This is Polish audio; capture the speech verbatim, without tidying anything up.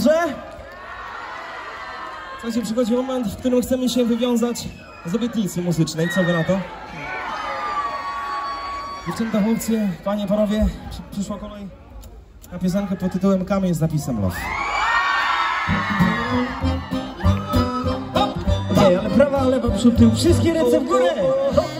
dobrze? Słuchajcie, przychodzi moment, w którym chcemy się wywiązać z obietnicy muzycznej. Co wy na to? Dziewczęta, chłopcy, panie, panowie, przy, przyszła kolej na piosenkę pod tytułem Kamień z napisem Love. Hop! Ej, ale prawa, lewa, przód, tył, wszystkie ręce w górę! Hop!